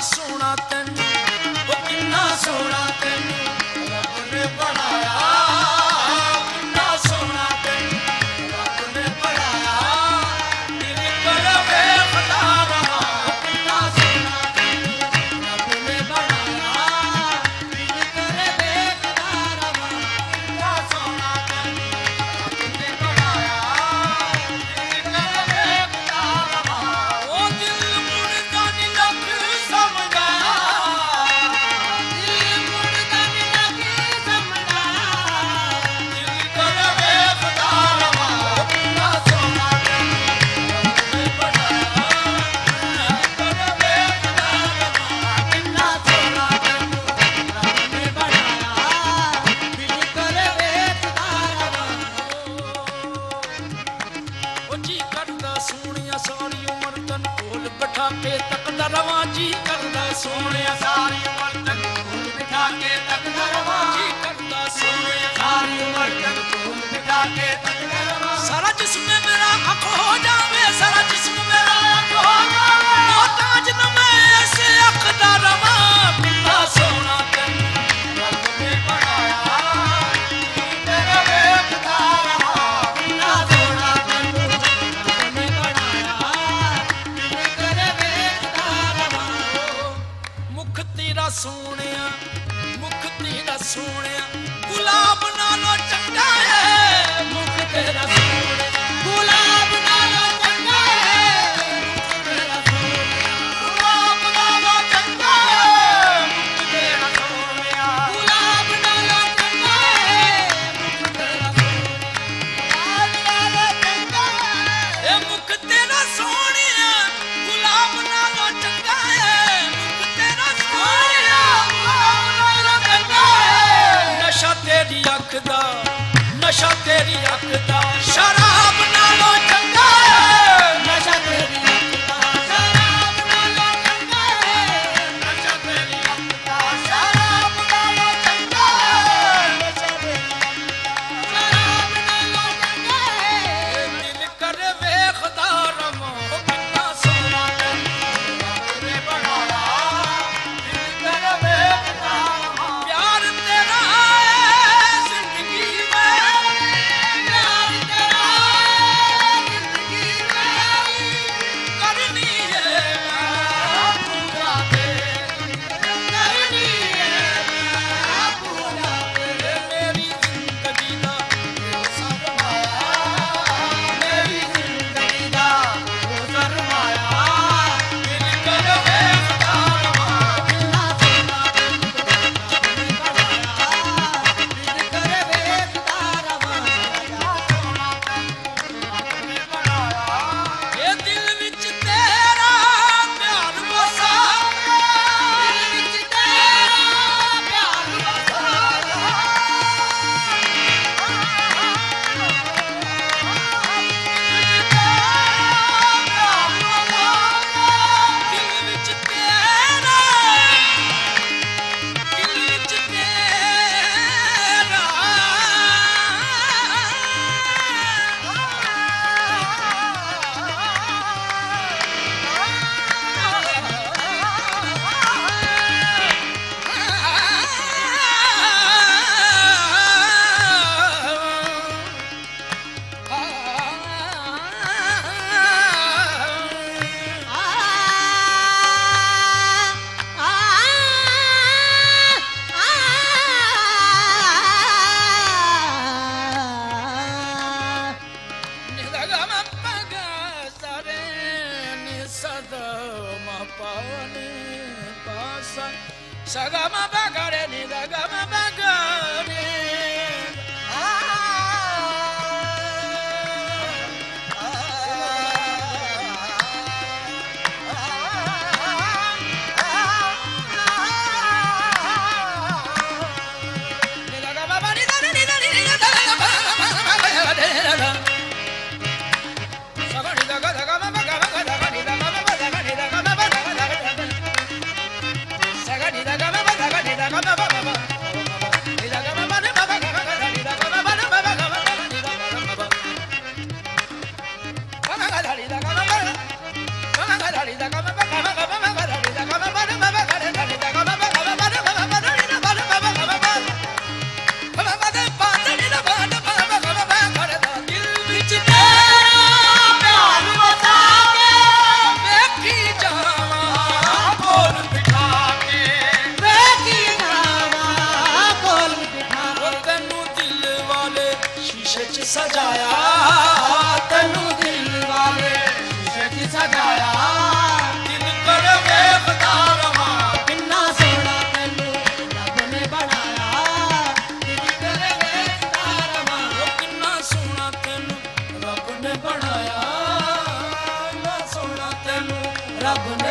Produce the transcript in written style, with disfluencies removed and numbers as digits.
सोना तेनू ओ किन्ना सोना तेनू रब ने बनाया किन्ना सोना तेनू रब ने बनाया दिल कर वेखदा रहा किन्ना सोना तेनू रब ने बनाया दिल कर वेखदा रहा किन्ना सोना तेनू रब ने बनाया दिल कर वेखदा रहा ओ दिल मुड़दा नी लग समझा दिल मुड़दा नी लग समझा दिल कर वेखदा रहा किन्ना सोना तेनू रब ने बनाया दिल कर वेखदा रहा किन्ना सोना तेनू रब ने बनाया दिल कर वेखदा रहा ओ जी करदा सोहणिया सारी उमर तन कोल बिठा के तकदा रवां जी करदा सोहणिया सारी उमर तन कोल बिठा के तकदा रवां जी करदा सोहणिया सारी उमर तन कोल बिठा के तकदा रवां सारा जिस्म मेरा अख हो जावे सारा जिस्म मेरा अख हो जावे मोहताज न मैं ऐसे अख दा रवां किन्ना सोहना तैनू रब ने बनाया तेरा वेखदा रहा किन्ना सोहना तैनू रब ने बनाया दिल कर वेखदा रहा मुख तेरा सोहणिया मुख तेरा सोहणिया गुलाब नालों चंगा है मुख तेरा सोहणिया गुलाब नालों चंगा है मुख तेरा सोहणिया गुलाब नालों चंगा है मुख तेरा सोहणिया गुलाब नालों चंगा है मुख तेरा सोहणिया ए मुख तेरा सोहणिया गुलाब नालों चंगा है मुख तेरा सोहणिया गुलाब नालों चंगा है नशा तेरी अख दा शराब नालों चंगा है नशा तेरी अख दा शराब नालों चंगा है नशा तेरी अख दा शराब नालों चंगा है नशा तेरी अख दा शराब नालों चंगा है दिल कर वेखदा रवां किन्ना सोहना तैनू रब ने बनाया दिल कर वेखदा रवां प्यार तेरा जिंदगी में प्यार तेरा जिंदगी में करनी है मैं पूरा तेरी करनी है मैं पूरा तेरे मेरी जिंदगी दा ओ सरमाया मेरी जिंदगी दा ओ सरमाया दिल कर वेखदा रवां किन्ना सोहना तैनू रब ने बनाया दिल कर वेखदा रवां किन्ना सोहना तैनू रब ने बनाया ए दिल विच तेरा प्यार वसा दिल विच तेरा प्यार वसा दिल विच तेरा दिल विच तेरा Sagama bagare ni dagama bagare Sagani ਰੱਬ ਨੇ